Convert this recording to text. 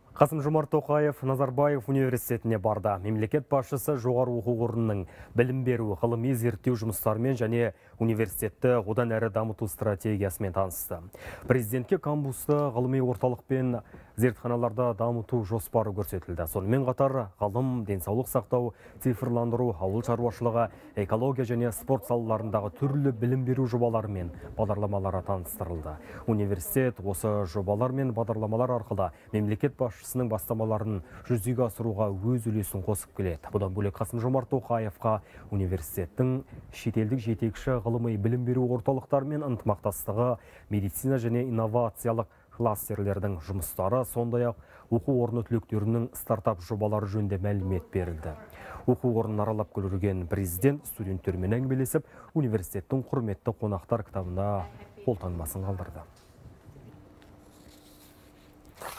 Қасым-Жомарт Тоқаев Назарбаев университетіне барды. Мемлекет басшысы жоғары оқу орнының білім беру, ғылыми зерттеу жұмыстарымен және университетті одан әрі дамыту стратегиясымен танысты. Президентке кампусты ғылыми орталық пен зертханаларда дамыту жоспары көрсетілді. Сонымен қатар ғылым, денсаулық сақтау, цифрландыру, ауыл шаруашылығы, экология және спорт салаларындағы түрлі білім беру жобалары мен бағдарламалары таныстырылды. Университет осы жобалар мен бағдарламалар арқылы мемлекет басшысының бастамаларын жүзеге асыруға өз үлесін қосып келеді. Бұдан бөлек Қасым-Жомарт Тоқаевқа университеттің шетелдік жетекші ғылыми білім беру орталықтарымен ынтымақтастығы, медицина және инновациялық кластерлердің жұмыстары, сондай-ақ оқу орны түлектерінің стартап жобалары жөнінде мәлімет берілді. Оқу орнын аралап көрген президент студенттермен әңгімелесіп, университеттің құрметті қонақтар кітабына қолтаңбасын қалдырды.